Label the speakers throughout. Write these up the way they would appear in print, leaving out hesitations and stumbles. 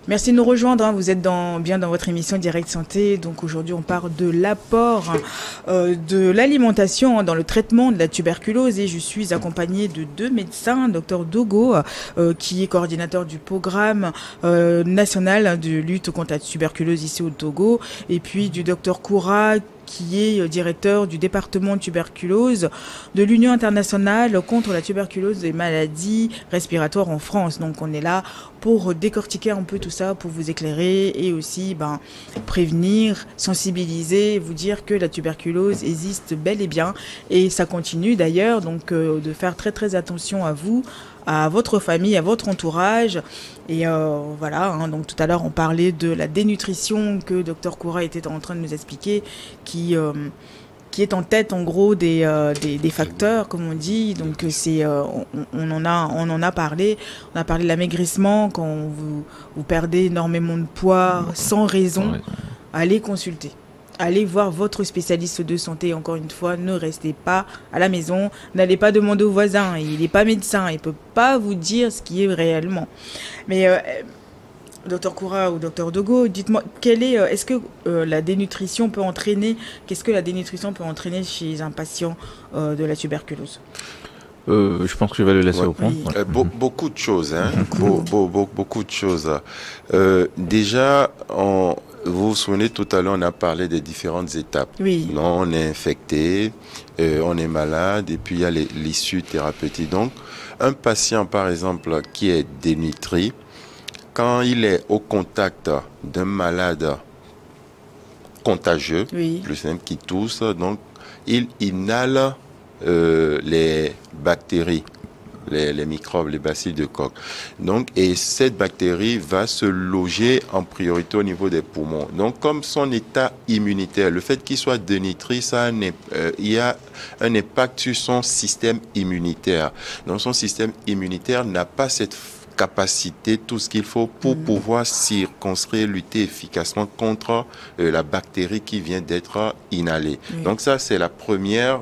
Speaker 1: Merci de nous rejoindre, hein. Vous êtes bien dans votre émission Direct Santé. Donc aujourd'hui, on parle de l'apport de l'alimentation dans le traitement de la tuberculose. Et je suis accompagnée de deux médecins, Dr Dogo, qui est coordinateur du programme national de lutte contre la tuberculose ici au Togo, et puis du Dr Koura, qui est directeur du département de tuberculose de l'Union internationale contre la tuberculose et maladies respiratoires en France. Donc on est là pour décortiquer un peu tout ça, pour vous éclairer et aussi prévenir, sensibiliser, vous dire que la tuberculose existe bel et bien et ça continue d'ailleurs, donc de faire très très attention à vous, à votre famille, à votre entourage. Et voilà, hein, donc tout à l'heure on parlait de la dénutrition que Dr Koura était en train de nous expliquer, qui est en tête en gros des facteurs, comme on dit. Donc c'est on en a parlé. On a parlé de l'amaigrissement, quand vous perdez énormément de poids sans raison. Allez consulter. Allez voir votre spécialiste de santé. Encore une fois, ne restez pas à la maison. N'allez pas demander au voisin. Il n'est pas médecin. Il ne peut pas vous dire ce qui est réellement. Mais Dr Koura ou Dr Dogo, dites-moi, est-ce que la dénutrition peut entraîner, qu'est-ce que la dénutrition peut entraîner chez un patient de la tuberculose?
Speaker 2: Je pense que je vais le laisser au point.
Speaker 3: Oui. Beaucoup de choses, hein. Beaucoup de choses. Déjà, vous vous souvenez, tout à l'heure, on a parlé des différentes étapes.
Speaker 1: Oui.
Speaker 3: Non, on est infecté, on est malade, et puis il y a l'issue thérapeutique. Donc, un patient, par exemple, qui est dénutri, quand il est au contact d'un malade contagieux, plus même qui tousse, donc il inhale les bactéries, les microbes, les bacilles de Koch. Donc, et cette bactérie va se loger en priorité au niveau des poumons. Donc, comme son état immunitaire, le fait qu'il soit dénutri, il y a un impact sur son système immunitaire. Donc, son système immunitaire n'a pas cette capacité, tout ce qu'il faut pour pouvoir circonscrire, lutter efficacement contre la bactérie qui vient d'être inhalée. Donc, ça, c'est la première...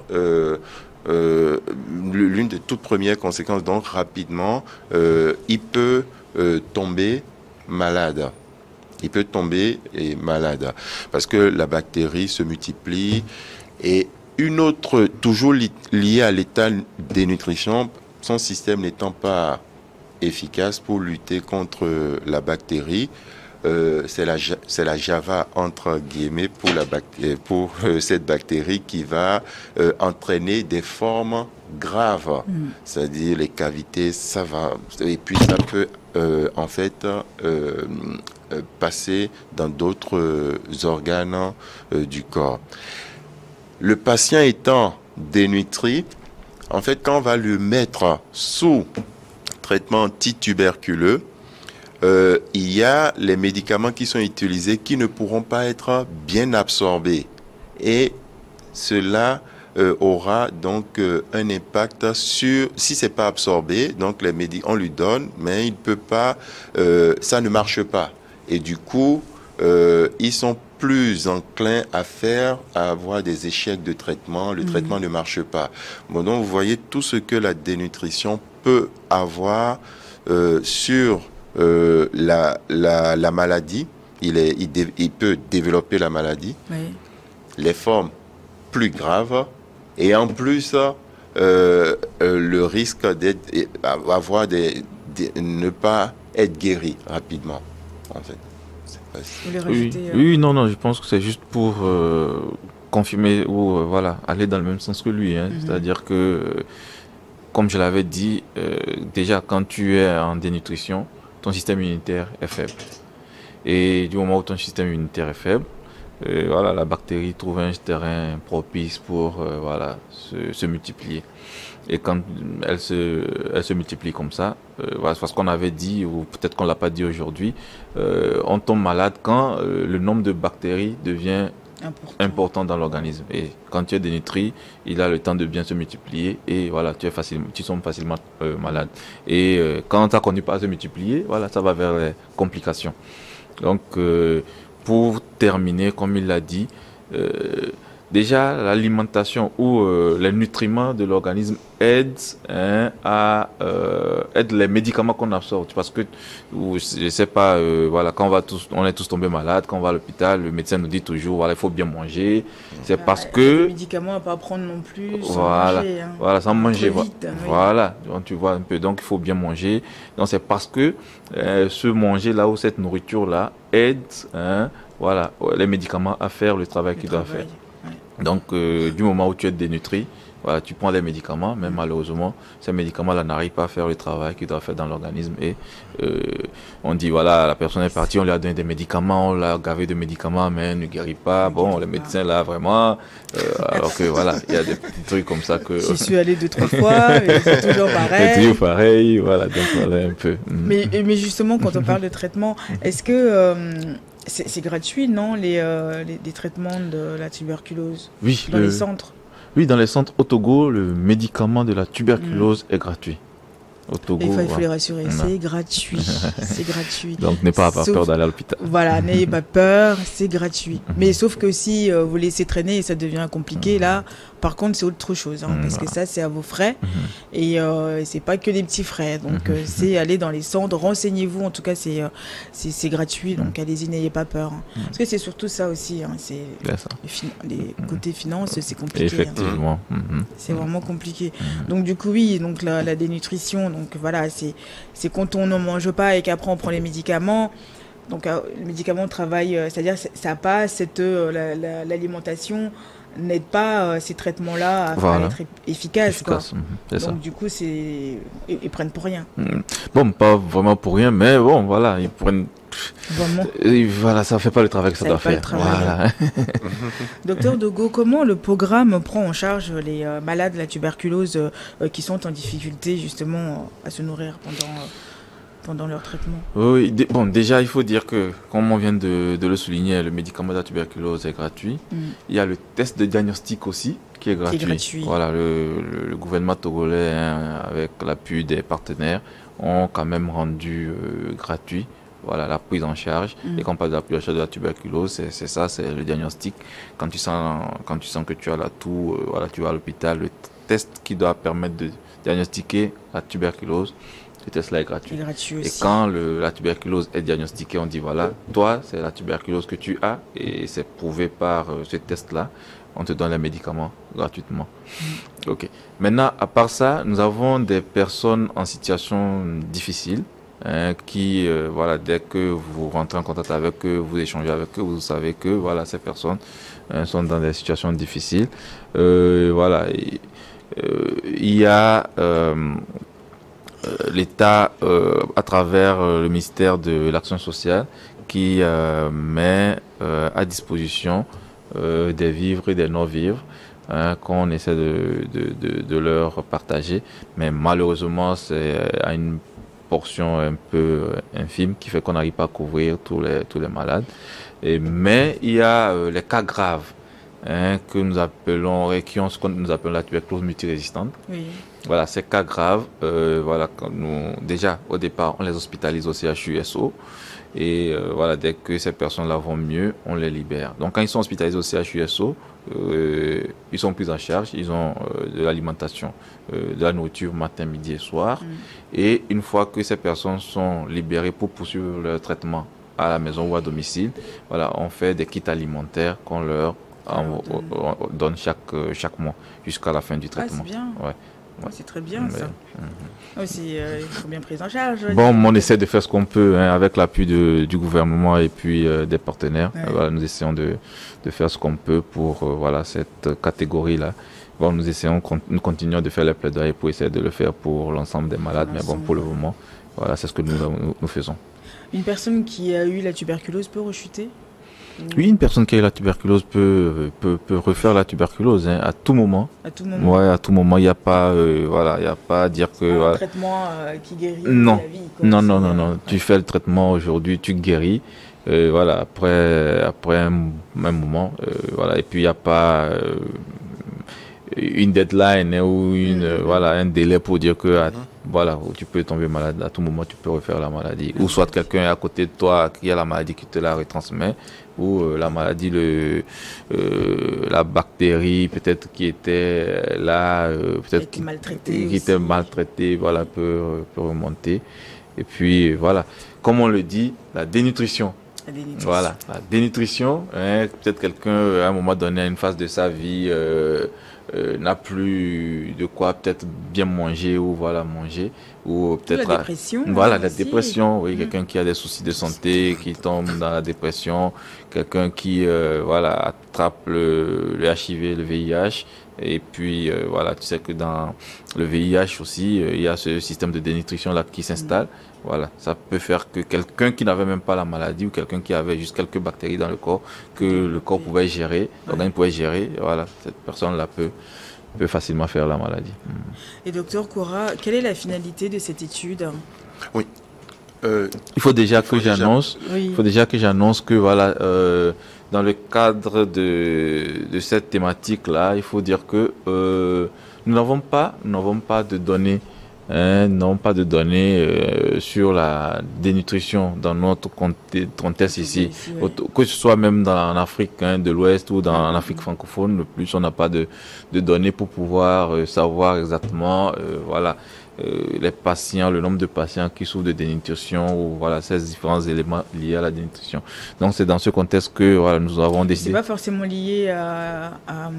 Speaker 3: l'une des toutes premières conséquences. Donc rapidement, il peut tomber malade. Il peut tomber malade parce que la bactérie se multiplie. Et une autre, toujours liée à l'état de dénutrition, son système n'étant pas efficace pour lutter contre la bactérie, c'est la Java entre guillemets pour cette bactérie qui va entraîner des formes graves, c'est-à-dire les cavités, ça va, et puis ça peut en fait passer dans d'autres organes du corps. Le patient étant dénutri, en fait, quand on va le mettre sous traitement antituberculeux, il y a les médicaments qui sont utilisés qui ne pourront pas être bien absorbés. Et cela aura donc un impact sur, si c'est pas absorbé, donc les médicaments, on lui donne, mais il peut pas, ça ne marche pas. Et du coup, ils sont plus enclins à avoir des échecs de traitement. Le traitement ne marche pas. Bon, donc vous voyez tout ce que la dénutrition peut avoir sur la maladie. Il peut développer la maladie, les formes plus graves, et en plus le risque ne pas être guéri rapidement, en fait.
Speaker 2: Non, je pense que c'est juste pour confirmer ou aller dans le même sens que lui, hein. C'est-à-dire que, comme je l'avais dit, déjà quand tu es en dénutrition, ton système immunitaire est faible. Et du moment où ton système immunitaire est faible, la bactérie trouve un terrain propice pour se multiplier. Et quand elle se multiplie comme ça, c'est ce qu'on avait dit, ou peut-être qu'on l'a pas dit aujourd'hui, on tombe malade quand le nombre de bactéries devient important dans l'organisme. Et quand tu es dénutri, il a le temps de bien se multiplier et tu tombes facilement malade. Et quand ça continue pas à se multiplier, ça va vers les complications. Donc, pour terminer, comme il l'a dit, déjà, l'alimentation ou les nutriments de l'organisme aident aident les médicaments qu'on absorbe. Parce que, je sais pas, voilà, quand on est tous tombés malades, quand on va à l'hôpital, le médecin nous dit toujours, voilà, il faut bien manger. C'est parce que...
Speaker 1: Les médicaments à pas prendre non plus sans
Speaker 2: voilà,
Speaker 1: manger. Hein.
Speaker 2: voilà, sans manger.
Speaker 1: Vite,
Speaker 2: voilà, donc, tu vois un peu. Donc, il faut bien manger. Donc, c'est parce que ce manger-là ou cette nourriture-là aide, voilà, les médicaments à faire le travail qu'ils doivent faire. Donc, du moment où tu es dénutri, voilà, tu prends des médicaments, mais malheureusement, ces médicaments-là n'arrivent pas à faire le travail qu'ils doivent faire dans l'organisme. Et on dit, voilà, la personne est partie, on lui a donné des médicaments, on l'a gavé de médicaments, mais elle ne guérit pas. Bon, les médecins, là, vraiment, alors que voilà, il y a des petits trucs comme ça que...
Speaker 1: J'y suis allé 2-3 fois, et c'est toujours pareil.
Speaker 2: C'est toujours pareil, voilà, donc voilà un peu.
Speaker 1: Mais justement, quand on parle de traitement, est-ce que... c'est gratuit, non, les traitements de la tuberculose?
Speaker 2: Oui.
Speaker 1: Dans les centres?
Speaker 2: Oui, dans les centres au Togo, le médicament de la tuberculose est gratuit. Au Togo,
Speaker 1: il faut les rassurer, c'est gratuit. C'est gratuit.
Speaker 2: Donc, n'ayez pas peur d'aller à l'hôpital.
Speaker 1: Voilà, n'ayez pas peur, c'est gratuit. Mais sauf que si vous laissez traîner et ça devient compliqué, là, par contre, c'est autre chose. Hein, parce que ça, c'est à vos frais. Et c'est pas que des petits frais. Donc, c'est aller dans les centres, renseignez-vous. En tout cas, c'est gratuit. Donc, allez-y, n'ayez pas peur. Hein. Parce que c'est surtout ça aussi. Hein, c'est les côtés finances, c'est compliqué.
Speaker 2: Effectivement.
Speaker 1: Hein. C'est vraiment compliqué. Donc, du coup, oui, donc la dénutrition, donc voilà, c'est quand on ne mange pas et qu'après on prend les médicaments. Donc le médicament travaille, c'est-à-dire ça pas l'alimentation n'aide pas ces traitements-là à être efficaces. Quoi. Donc ça. Du coup, ils prennent pour rien.
Speaker 2: Bon, pas vraiment pour rien, mais bon, voilà, ils prennent... Et voilà, ça ne fait pas le travail que ça doit faire. Voilà.
Speaker 1: Docteur Dogo, comment le programme prend en charge les malades de la tuberculose qui sont en difficulté justement à se nourrir pendant leur traitement?
Speaker 2: Oui, bon, déjà, il faut dire que, comme on vient de le souligner, le médicament de la tuberculose est gratuit. Il y a le test de diagnostic aussi qui est gratuit. Voilà, le gouvernement togolais, avec l'appui des partenaires, ont quand même rendu gratuit. Voilà, la prise en charge. Et quand on parle de la prise en charge de la tuberculose, c'est ça, c'est le diagnostic. Quand tu sens que tu as la toux, voilà, tu vas à l'hôpital, le test qui doit permettre de diagnostiquer la tuberculose, ce test-là est gratuit. Et quand la tuberculose est diagnostiquée, on dit voilà, toi, c'est la tuberculose que tu as et c'est prouvé par ce test-là. On te donne les médicaments gratuitement. Ok. Maintenant, à part ça, nous avons des personnes en situation difficile. Qui, voilà, dès que vous rentrez en contact avec eux, vous échangez avec eux, vous savez que voilà, ces personnes sont dans des situations difficiles. Voilà, il y a l'État, à travers le ministère de l'Action sociale, qui met à disposition des vivres et des non-vivres qu'on essaie de leur partager. Mais malheureusement, c'est à une portion un peu infime qui fait qu'on n'arrive pas à couvrir tous les malades. Mais il y a les cas graves que nous appelons, ce que nous appelons la tuberculose multirésistante. Oui. Voilà, ces cas graves, voilà, déjà au départ, on les hospitalise au CHUSO. Et voilà, dès que ces personnes-là vont mieux, on les libère. Donc quand ils sont hospitalisés au CHUSO, ils sont pris en charge, ils ont de l'alimentation, de la nourriture matin, midi et soir. Et une fois que ces personnes sont libérées pour poursuivre leur traitement à la maison ou à domicile, voilà, on fait des kits alimentaires qu'on leur donne chaque mois jusqu'à la fin du traitement.
Speaker 1: C'est bien. Ouais. C'est très bien ça. Aussi, il faut bien prise en charge.
Speaker 2: Bon, on essaie de faire ce qu'on peut avec l'appui du gouvernement et puis des partenaires. Voilà, nous essayons de faire ce qu'on peut pour voilà, cette catégorie-là. Bon, nous continuons de faire les plaidoyers pour essayer de le faire pour l'ensemble des malades, mais bon, pour le moment, voilà, c'est ce que nous faisons.
Speaker 1: Une personne qui a eu la tuberculose peut rechuter?
Speaker 2: Oui, une personne qui a eu la tuberculose peut refaire la tuberculose à tout moment.
Speaker 1: À tout moment.
Speaker 2: Ouais, à tout moment. Il n'y a pas, voilà, il y a pas à dire que.
Speaker 1: Un traitement qui guérit
Speaker 2: non.
Speaker 1: la vie.
Speaker 2: Non. Tu fais le traitement aujourd'hui, tu guéris. Voilà, après un moment, voilà. Et puis il n'y a pas une deadline ou voilà, un délai pour dire que voilà, où tu peux tomber malade à tout moment, tu peux refaire la maladie. Ou soit quelqu'un est à côté de toi qui a la maladie qui te la retransmet, ou la maladie, la bactérie peut-être qui était là, peut-être qui était maltraitée, voilà, peut remonter. Et puis voilà, comme on le dit, la dénutrition. Voilà, la dénutrition, hein, peut-être quelqu'un à un moment donné, à une phase de sa vie, n'a plus de quoi peut-être bien manger ou voilà manger ou peut-être
Speaker 1: la dépression,
Speaker 2: voilà la dépression, oui, quelqu'un qui a des soucis de santé qui tombe dans la dépression, quelqu'un qui voilà attrape le HIV, le VIH. Et puis voilà, tu sais que dans le VIH aussi, il y a ce système de dénutrition là qui s'installe. Voilà, ça peut faire que quelqu'un qui n'avait même pas la maladie ou quelqu'un qui avait juste quelques bactéries dans le corps que le corps pouvait gérer, l'organe pouvait gérer, voilà, cette personne là peut facilement faire la maladie.
Speaker 1: Et docteur Koura, quelle est la finalité de cette étude?
Speaker 3: Oui.
Speaker 2: Il faut déjà que j'annonce que voilà, dans le cadre de cette thématique-là, il faut dire que nous n'avons pas de données, non pas de données sur la dénutrition dans notre contexte ici, que ce soit même en Afrique de l'Ouest ou en Afrique francophone. Le plus, on n'a pas de données pour pouvoir savoir exactement, voilà. Les patients, le nombre de patients qui souffrent de dénutrition ou voilà ces différents éléments liés à la dénutrition. Donc c'est dans ce contexte que voilà nous avons décidé.
Speaker 1: C'est pas forcément lié à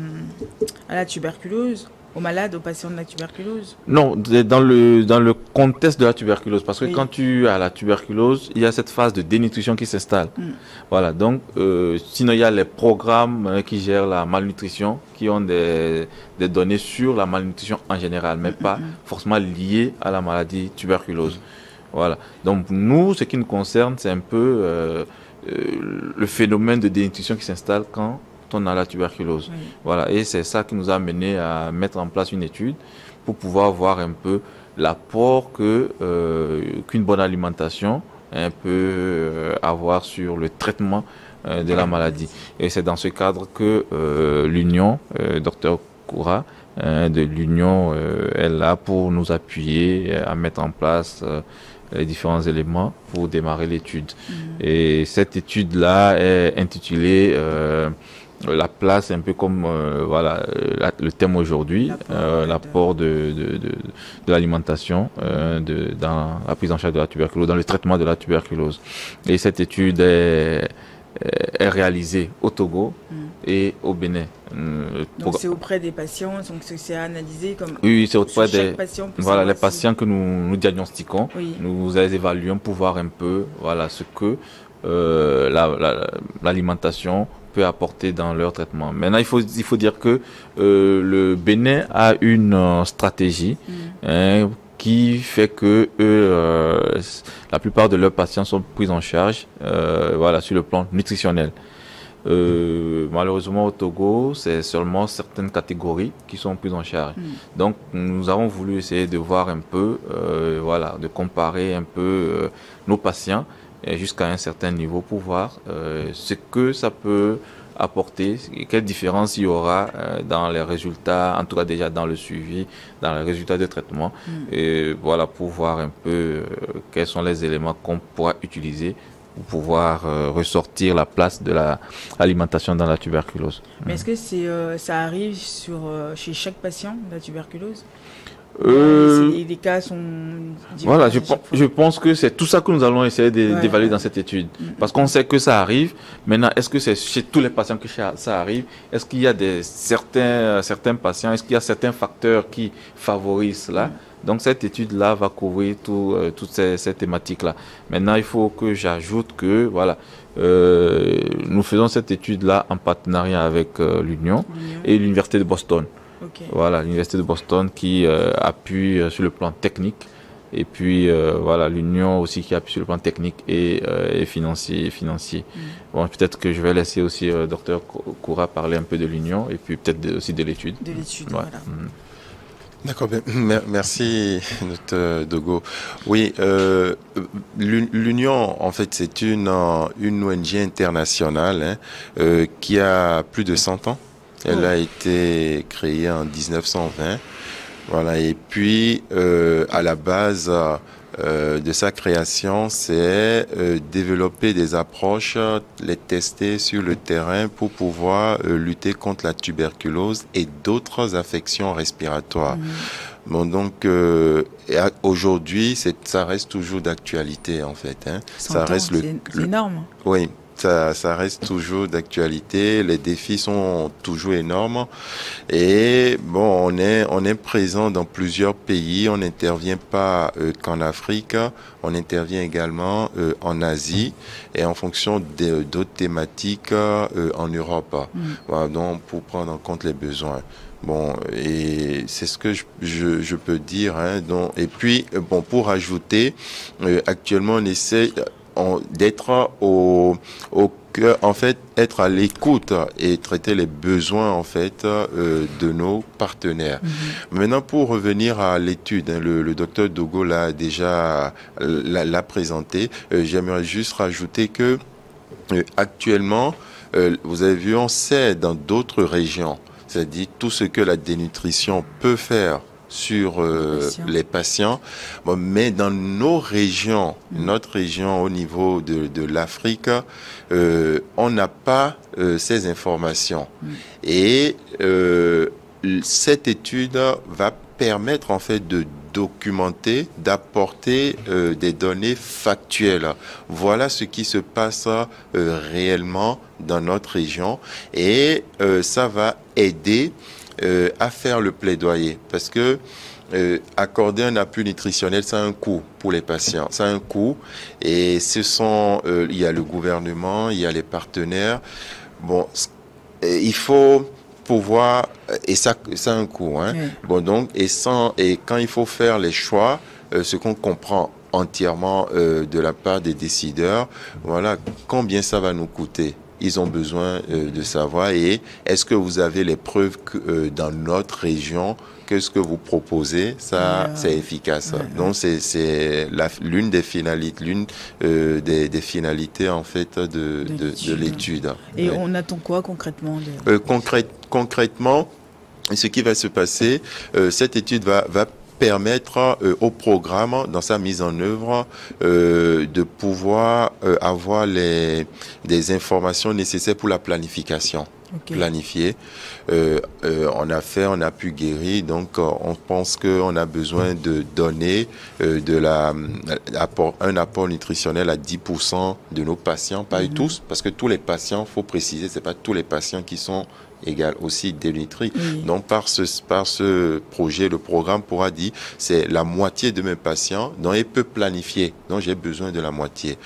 Speaker 1: la tuberculose, aux malades, aux patients de la tuberculose.
Speaker 2: Non, dans le contexte de la tuberculose, parce que quand tu as la tuberculose, il y a cette phase de dénutrition qui s'installe. Voilà, donc sinon il y a les programmes qui gèrent la malnutrition, qui ont des données sur la malnutrition en général, mais pas forcément liées à la maladie tuberculose. Voilà, donc nous, ce qui nous concerne, c'est un peu le phénomène de dénutrition qui s'installe quand on a la tuberculose. Voilà, et c'est ça qui nous a amené à mettre en place une étude pour pouvoir voir un peu l'apport qu'une bonne alimentation peut avoir sur le traitement de la maladie. Et c'est dans ce cadre que l'Union, Dr Koura, de l'Union, est là pour nous appuyer à mettre en place les différents éléments pour démarrer l'étude. Et cette étude-là est intitulée la place, un peu comme voilà le thème aujourd'hui, l'apport de l'alimentation dans la prise en charge de la tuberculose, dans le traitement de la tuberculose. Et cette étude est réalisée au Togo et au Bénin.
Speaker 1: Donc c'est auprès des patients, donc c'est analysé comme
Speaker 2: c'est auprès des
Speaker 1: patient
Speaker 2: voilà les patients que nous diagnostiquons, nous les évaluons pour voir un peu voilà ce que l'alimentation peut apporter dans leur traitement. Maintenant, il faut dire que le Bénin a une stratégie qui fait que la plupart de leurs patients sont pris en charge voilà, sur le plan nutritionnel. Malheureusement au Togo, c'est seulement certaines catégories qui sont prises en charge. Donc nous avons voulu essayer de voir un peu, voilà, de comparer un peu nos patients jusqu'à un certain niveau pour voir ce que ça peut apporter, quelle différence il y aura dans les résultats, en tout cas déjà dans le suivi, dans les résultats de traitement, et voilà, pour voir un peu quels sont les éléments qu'on pourra utiliser pour pouvoir ressortir la place de l'alimentation dans la tuberculose.
Speaker 1: Mais est-ce que ça arrive chez chaque patient, la tuberculose? Les cas sont différents.
Speaker 2: Voilà, je pense que c'est tout ça que nous allons essayer d'évaluer dans cette étude. Parce qu'on sait que ça arrive. Maintenant, est-ce que c'est chez tous les patients que ça arrive? Est-ce qu'il y a certains patients, est-ce qu'il y a certains facteurs qui favorisent cela? Donc cette étude-là va couvrir toutes ces thématiques-là. Maintenant, il faut que j'ajoute que voilà, nous faisons cette étude-là en partenariat avec l'Union et l'Université de Boston. Voilà, l'Université de Boston qui appuie sur le plan technique, et puis voilà, l'Union aussi qui appuie sur le plan technique et financier. Bon, peut-être que je vais laisser aussi Dr Koura parler un peu de l'Union et puis peut-être aussi de l'étude.
Speaker 1: De l'étude, voilà.
Speaker 3: D'accord, merci Dr Dogo. Oui, l'Union, en fait, c'est une ONG internationale qui a plus de 100 ans. Elle a été créée en 1920 Voilà, et puis à la base de sa création, c'est développer des approches, les tester sur le terrain pour pouvoir lutter contre la tuberculose et d'autres affections respiratoires. Bon, donc aujourd'hui, ça reste toujours d'actualité en fait. Hein. Ça reste
Speaker 1: c'est énorme.
Speaker 3: Oui. Ça reste toujours d'actualité. Les défis sont toujours énormes. Et bon, on est présent dans plusieurs pays. On n'intervient pas qu'en Afrique. On intervient également en Asie et en fonction d'autres thématiques en Europe. Voilà, donc pour prendre en compte les besoins. Bon, et c'est ce que je peux dire. Hein, donc, et puis, bon, pour ajouter, actuellement, on essaie d'être au cœur, en fait, être à l'écoute et traiter les besoins, en fait, de nos partenaires. Maintenant, pour revenir à l'étude, hein, le docteur Dogo l'a déjà l'a présenté. J'aimerais juste rajouter que actuellement, vous avez vu, on sait dans d'autres régions, c'est-à-dire tout ce que la dénutrition peut faire sur les patients. Bon, mais dans nos régions, notre région au niveau de l'Afrique, on n'a pas ces informations. Et cette étude va permettre en fait de documenter, d'apporter des données factuelles. Voilà ce qui se passe réellement dans notre région et ça va aider à faire le plaidoyer parce que accorder un appui nutritionnel, ça a un coût pour les patients, ça a un coût et il y a le gouvernement, il y a les partenaires. Bon, il faut pouvoir et ça a un coût, hein. Bon donc et quand il faut faire les choix, ce qu'on comprend entièrement de la part des décideurs, voilà combien ça va nous coûter. Ils ont besoin de savoir et est-ce que vous avez les preuves que dans notre région que ce que vous proposez, ça c'est efficace. Donc c'est l'une des finalités, des finalités en fait de l'étude.
Speaker 1: Et on attend quoi concrètement
Speaker 3: concrètement, ce qui va se passer, cette étude va permettre au programme, dans sa mise en œuvre, de pouvoir avoir des informations nécessaires pour la planification. Planifier. On a pu guérir, donc on pense qu'on a besoin de donner un apport nutritionnel à 10% de nos patients, pas tous, parce que tous les patients, faut préciser, c'est pas tous les patients qui sont égale aussi dénutris. Donc par ce projet, le programme pourra dire c'est la moitié de mes patients dont il peut planifier. Donc j'ai besoin de la moitié.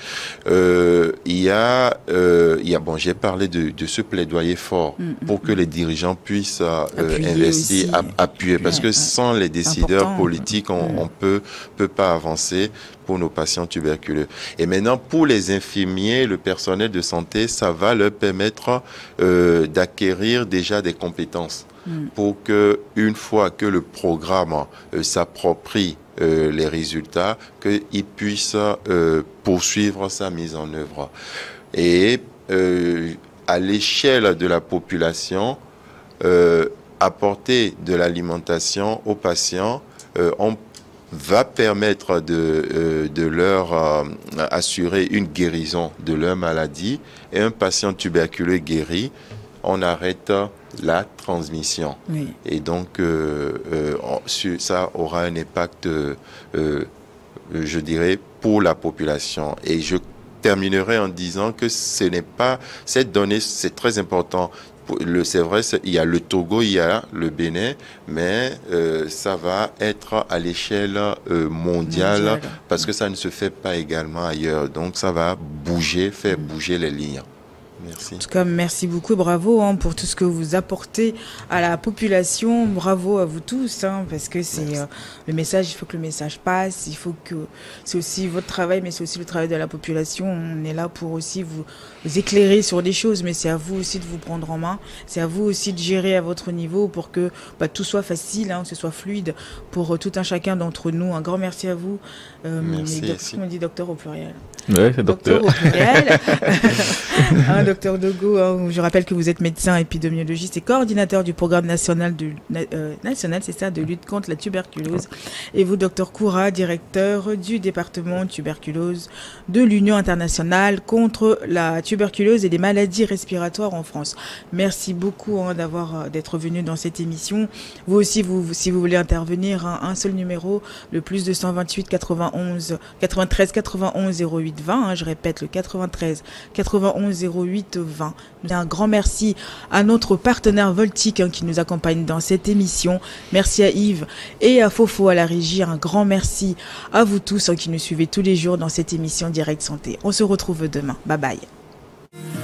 Speaker 3: Bon, j'ai parlé de ce plaidoyer fort pour que les dirigeants puissent investir, appuyer, parce que sans les décideurs politiques, on peut pas avancer pour nos patients tuberculeux. Et maintenant, pour les infirmiers, le personnel de santé, ça va leur permettre d'acquérir déjà des compétences pour que, une fois que le programme s'approprie les résultats, qu'ils puissent poursuivre sa mise en œuvre. Et à l'échelle de la population, apporter de l'alimentation aux patients, on va permettre de leur assurer une guérison de leur maladie. Et un patient tuberculeux guéri, on arrête la transmission. Et donc, ça aura un impact, je dirais, pour la population. Et je terminerai en disant que ce n'est pas... Cette donnée, c'est très important. C'est vrai, il y a le Togo, il y a le Bénin, mais ça va être à l'échelle mondiale parce que ça ne se fait pas également ailleurs. Donc ça va faire bouger les lignes. Merci.
Speaker 1: En tout cas, merci beaucoup, bravo pour tout ce que vous apportez à la population. Bravo à vous tous, parce que c'est le message. Il faut que le message passe. Il faut que c'est aussi votre travail, mais c'est aussi le travail de la population. On est là pour aussi vous éclairer sur des choses, mais c'est à vous aussi de vous prendre en main. C'est à vous aussi de gérer à votre niveau pour que tout soit facile, que ce soit fluide pour tout un chacun d'entre nous. Un grand merci à vous.
Speaker 3: Merci.
Speaker 1: On dit docteur au pluriel.
Speaker 2: Oui, c'est docteur.
Speaker 1: Au pluriel. docteur Dogo, je rappelle que vous êtes médecin épidémiologiste et coordinateur du programme national de lutte contre la tuberculose. Et vous, docteur Koura, directeur du département tuberculose de l'Union internationale contre la tuberculose et les maladies respiratoires en France. Merci beaucoup d'être venu dans cette émission. Vous aussi, si vous voulez intervenir, un seul numéro, le plus 228 93 91 08 20. Je répète, le 93 91 08 20. Un grand merci à notre partenaire Voltic qui nous accompagne dans cette émission. Merci à Yves et à Fofo à la régie. Un grand merci à vous tous qui nous suivez tous les jours dans cette émission Direct Santé. On se retrouve demain. Bye bye.